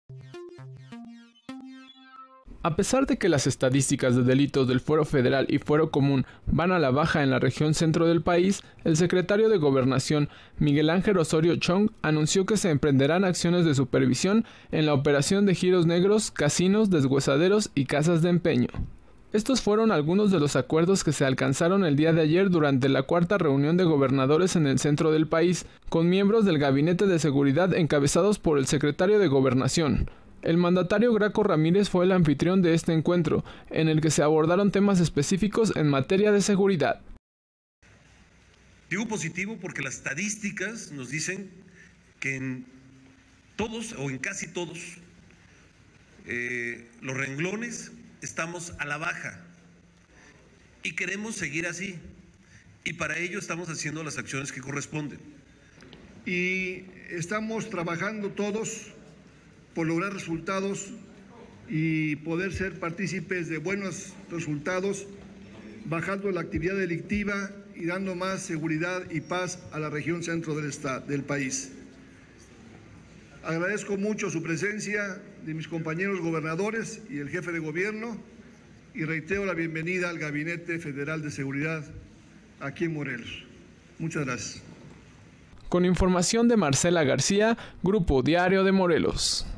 A pesar de que las estadísticas de delitos del Fuero Federal y Fuero Común van a la baja en la región centro del país, el secretario de Gobernación, Miguel Ángel Osorio Chong, anunció que se emprenderán acciones de supervisión en la operación de giros negros, casinos, deshuesaderos y casas de empeño. Estos fueron algunos de los acuerdos que se alcanzaron el día de ayer durante la cuarta reunión de gobernadores en el centro del país, con miembros del Gabinete de Seguridad encabezados por el secretario de Gobernación. El mandatario Graco Ramírez fue el anfitrión de este encuentro, en el que se abordaron temas específicos en materia de seguridad. Digo positivo porque las estadísticas nos dicen que en todos o en casi todos los renglones estamos a la baja y queremos seguir así, y para ello estamos haciendo las acciones que corresponden. Y estamos trabajando todos por lograr resultados y poder ser partícipes de buenos resultados, bajando la actividad delictiva y dando más seguridad y paz a la región centro del país. Agradezco mucho su presencia, de mis compañeros gobernadores y el jefe de gobierno, y reitero la bienvenida al Gabinete Federal de Seguridad aquí en Morelos. Muchas gracias. Con información de Marcela García, Grupo Diario de Morelos.